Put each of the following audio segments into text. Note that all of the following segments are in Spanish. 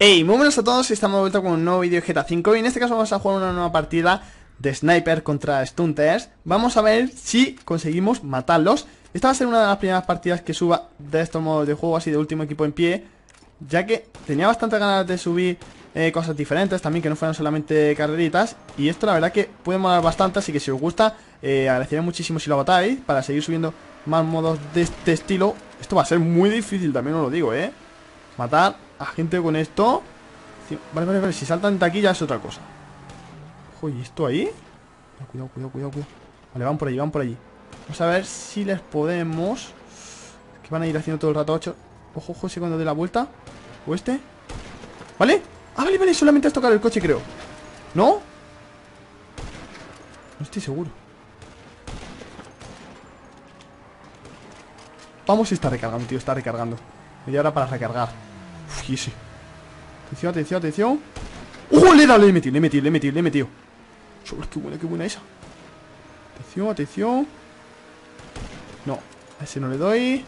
Hey, muy buenos a todos, estamos de vuelta con un nuevo vídeo de GTA V y en este caso vamos a jugar una nueva partida de Sniper contra Stunters. Vamos a ver si conseguimos matarlos. Esta va a ser una de las primeras partidas que suba de estos modos de juego, así de último equipo en pie, ya que tenía bastante ganas de subir cosas diferentes también, que no fueran solamente carreritas. Y esto la verdad que puede molar bastante, así que si os gusta, agradecería muchísimo si lo votáis para seguir subiendo más modos de este estilo. Esto va a ser muy difícil, también os lo digo, matar a gente con esto. Vale, si saltan de aquí ya es otra cosa. Ojo, ¿y esto ahí? Cuidado. Vale, van por allí. Vamos a ver si les podemos. Es que van a ir haciendo todo el rato 8. Ojo, ese cuando dé la vuelta. O este. ¿Vale? Ah, vale, solamente es tocar el coche, creo. ¿No? No estoy seguro. Vamos, está recargando, tío, está recargando. Media hora para recargar. Uf, y ese. Atención. ¡Oh! Le he metido. Chaval, qué buena esa. Atención. No, a ese no le doy.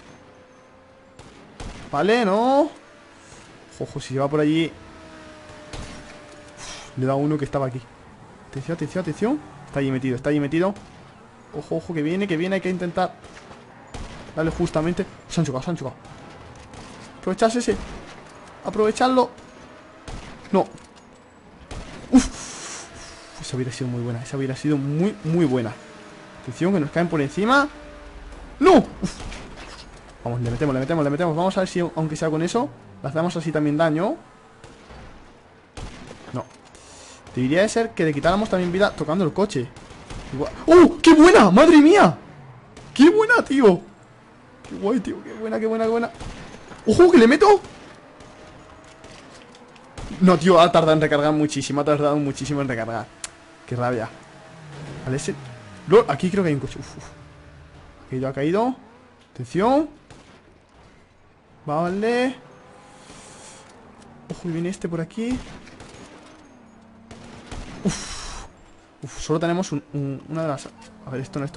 Vale, no. Ojo, si se va por allí. Uf, le he dado uno que estaba aquí. Atención. Está allí metido. Ojo, que viene, hay que intentar darle justamente. Se han chocado. Aprovecharse ese. Aprovecharlo. No. Esa hubiera sido muy buena. Esa hubiera sido muy buena. Atención, que nos caen por encima. ¡No! Uf. Vamos, le metemos. Vamos a ver si, aunque sea con eso, le hacemos así también daño. No. Debería de ser que le quitáramos también vida tocando el coche. Igual. ¡Oh! ¡Qué buena! ¡Madre mía! ¡Qué buena, tío! ¡Qué guay, tío! ¡Qué buena! ¡Ojo, que le meto! No, tío, ha tardado en recargar muchísimo. En recargar. Qué rabia. Vale, ese... Aquí creo que hay un coche. Ha caído. Atención. Vale. Ojo, y viene este por aquí. Solo tenemos una de las... A ver, esto.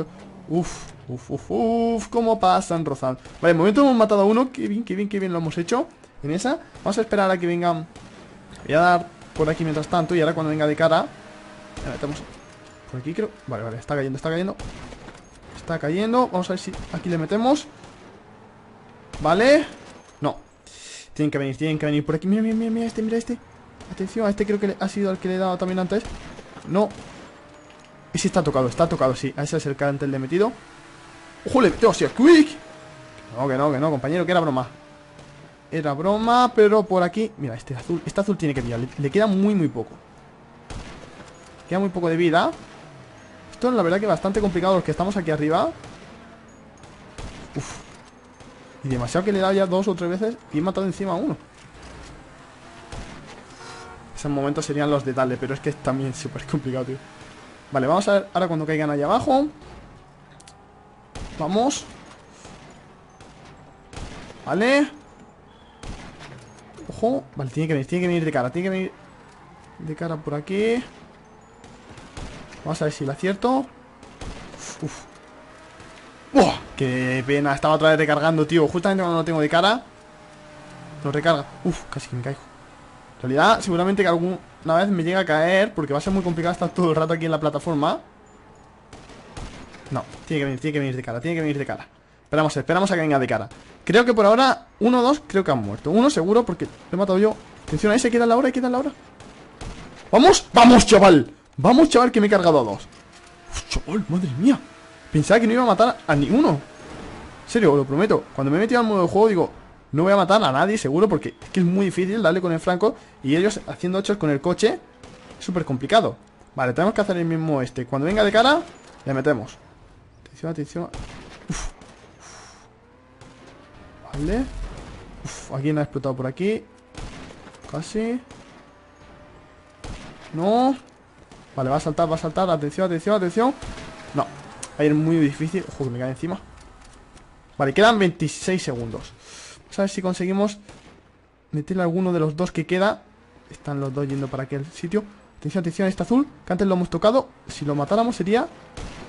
Cómo pasan rozando. Vale, de momento hemos matado a uno. Qué bien lo hemos hecho. En esa. Vamos a esperar a que vengan. Voy a dar por aquí mientras tanto. Y ahora cuando venga de cara, le metemos por aquí, creo. Vale, está cayendo. Vamos a ver si aquí le metemos. Vale. No. Tienen que venir por aquí. Mira este. Atención, a este creo que ha sido el que le he dado también antes. No. Ese está tocado, sí. A ese es el que antes le he metido. ¡Ojo, le meteo! ¡Hostia, quick! Que no, compañero, que era broma. Era broma, pero por aquí... Mira, este azul tiene que pillar. Le queda muy poco. Queda muy poco de vida. Esto es la verdad que bastante complicado los que estamos aquí arriba. Y demasiado que le he dado ya 2 o 3 veces y he matado encima a uno. Esos momentos serían los de darle, pero es que es también súper complicado, tío. Vale, vamos a ver ahora cuando caigan allá abajo. Vamos. Vale. Ojo. Vale, tiene que venir de cara. Tiene que venir de cara por aquí. Vamos a ver si lo acierto. ¡Buah! ¡Qué pena! Estaba otra vez recargando, tío. Justamente cuando lo tengo de cara, lo recarga. Casi que me caigo. En realidad, seguramente que alguna vez me llega a caer, porque va a ser muy complicado estar todo el rato aquí en la plataforma. No, tiene que venir de cara. Esperamos a que venga de cara. Creo que por ahora, 1 o 2 creo que han muerto. Uno seguro, porque lo he matado yo. Atención a ese, queda la hora. ¡Vamos, chaval! ¡Vamos, chaval, que me he cargado a 2! Chaval, madre mía. Pensaba que no iba a matar a ninguno. En serio, lo prometo. Cuando me he metido al modo de juego, digo, no voy a matar a nadie, seguro, porque es que es muy difícil darle con el franco. Y ellos haciendo 8 con el coche es súper complicado. Vale, tenemos que hacer el mismo este. Cuando venga de cara, le metemos. Atención. Vale. Alguien ha explotado por aquí. Casi. No. Vale, va a saltar. Atención. No. Va a ir muy difícil. Ojo, que me cae encima. Vale, quedan 26 segundos. Vamos a ver si conseguimos meterle a alguno de los dos que queda. Están los dos yendo para aquel sitio. Atención a este azul, que antes lo hemos tocado. Si lo matáramos sería...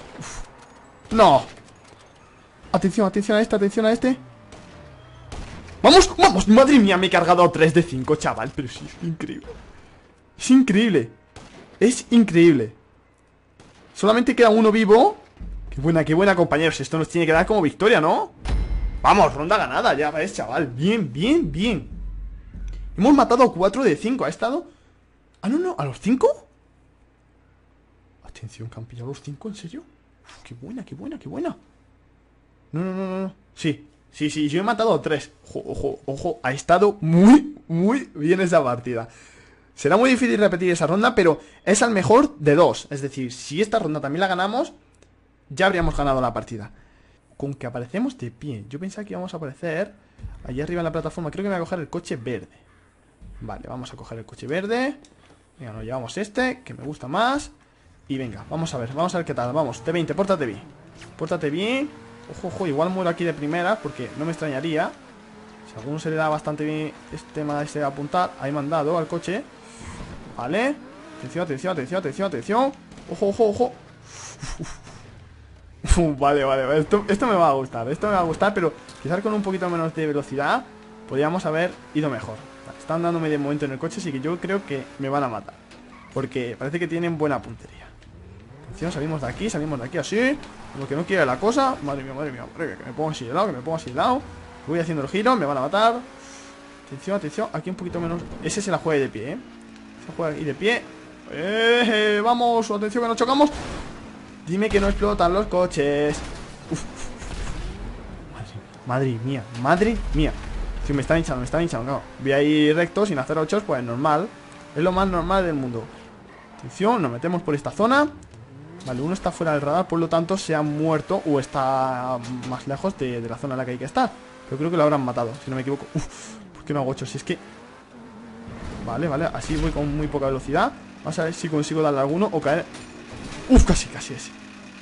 ¡No! Atención a este. ¡Vamos! ¡Vamos! ¡Madre mía! Me he cargado 3 de 5, chaval. Pero sí, es increíble. Es increíble. Es increíble. Solamente queda uno vivo. Qué buena, compañeros. Esto nos tiene que dar como victoria, ¿no? Vamos, ronda ganada, ya ves, chaval. Bien, bien, bien. Hemos matado 4 de 5. ¿Ha estado? Ah, no, ¿a los 5? Atención, que han pillado los 5, ¿en serio? Uf, qué buena, qué buena, qué buena. No. Sí, yo he matado 3. Ojo, ha estado muy bien esa partida. Será muy difícil repetir esa ronda, pero es al mejor de 2. Es decir, si esta ronda también la ganamos, ya habríamos ganado la partida. Con que aparecemos de pie. Yo pensaba que íbamos a aparecer allí arriba en la plataforma. Creo que me voy a coger el coche verde. Vale, vamos a coger el coche verde. Venga, nos llevamos este, que me gusta más. Y venga, vamos a ver qué tal. Vamos, T20, pórtate bien. Pórtate bien. Ojo, igual muero aquí de primera, porque no me extrañaría. Si a alguno se le da bastante bien este tema de apuntar. Ahí me han dado al coche. Vale. Atención. Ojo. Vale. Esto me va a gustar. Pero quizás con un poquito menos de velocidad podríamos haber ido mejor. Vale, están dándome de momento en el coche, así que yo creo que me van a matar, porque parece que tienen buena puntería. Atención, salimos de aquí así. Como que no quiere la cosa. Madre mía, que me pongo así de lado, Voy haciendo el giro, me van a matar. Atención, aquí un poquito menos. Ese se la juega de pie, Se juega ahí de pie. Vamos, atención que nos chocamos. Dime que no explotan los coches. Uf. Madre mía. Si me están hinchando, no. Voy a ir recto sin hacer 8, pues normal. Es lo más normal del mundo. Atención, nos metemos por esta zona. Vale, uno está fuera del radar, por lo tanto se ha muerto o está más lejos de la zona en la que hay que estar. Pero creo que lo habrán matado, si no me equivoco. ¿Por qué no hago 8? Si es que... Vale, así voy con muy poca velocidad. Vamos a ver si consigo darle a alguno o caer. Casi ese.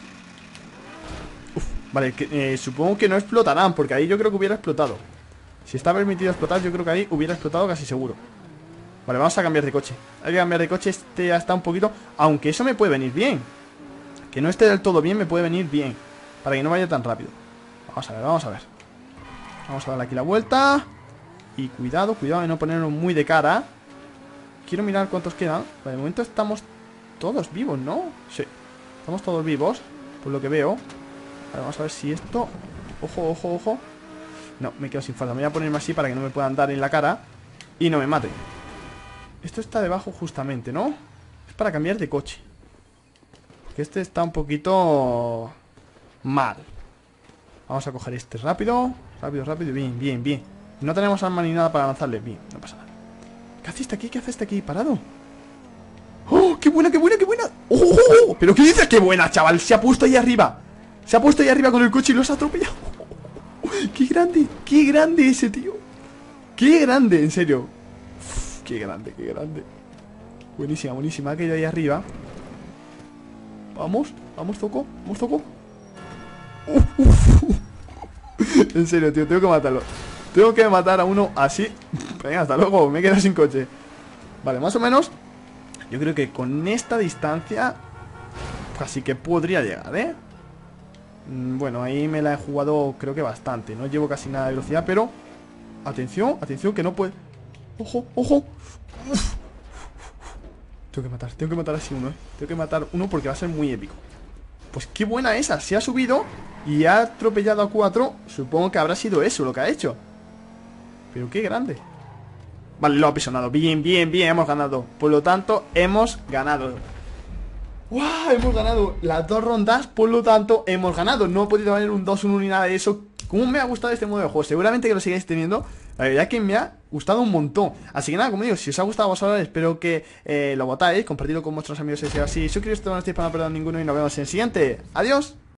Vale, supongo que no explotarán, porque ahí yo creo que hubiera explotado. Si está permitido explotar, yo creo que ahí hubiera explotado casi seguro. Vale, vamos a cambiar de coche. Hay que cambiar de coche, este ya está un poquito... Aunque eso me puede venir bien. Que no esté del todo bien, me puede venir bien. Para que no vaya tan rápido. Vamos a ver. Vamos a darle aquí la vuelta. Y cuidado de no ponernos muy de cara. Quiero mirar cuántos quedan. Vale, de momento estamos todos vivos, ¿no? Sí, estamos todos vivos, por lo que veo. Vale, vamos a ver si esto... Ojo. No, me quedo sin falta. Me voy a ponerme así para que no me puedan dar en la cara y no me maten. Esto está debajo justamente, ¿no? Es para cambiar de coche, porque este está un poquito mal. Vamos a coger este rápido. Bien. No tenemos arma ni nada para lanzarle. Bien, no pasa nada. ¿Qué hace este aquí parado? ¡Oh, qué buena! ¡Oh! ¿Pero qué dices? ¡Qué buena, chaval! Se ha puesto ahí arriba con el coche y los ha atropellado. ¡Qué grande ese tío! ¡Qué grande, en serio! Uf, ¡qué grande! Buenísima, ha caído ahí arriba. Vamos, Zoco. En serio, tío, tengo que matarlo. Tengo que matar a uno así. Venga, hasta luego, me quedo sin coche. Vale, más o menos. Yo creo que con esta distancia casi que podría llegar, ¿eh? Bueno, ahí me la he jugado creo que bastante. No llevo casi nada de velocidad, pero... Atención, que no puede... ¡Ojo! Uf. Tengo que matar así uno, ¿eh? Tengo que matar uno porque va a ser muy épico. Pues qué buena esa, se ha subido y ha atropellado a 4. Supongo que habrá sido eso lo que ha hecho. Pero qué grande. Vale, lo ha apisonado, bien, hemos ganado. Por lo tanto, hemos ganado. ¡Wow! Hemos ganado las 2 rondas, por lo tanto, hemos ganado. No he podido haber un 2-1 ni nada de eso. ¿Cómo me ha gustado este modo de juego? Seguramente que lo sigáis teniendo. La verdad que me ha gustado un montón. Así que nada, como digo, si os ha gustado vosotros, espero que lo votáis, compartidlo con vuestros amigos si es así. Suscribiros si no estáis para no perder ninguno y nos vemos en el siguiente. ¡Adiós!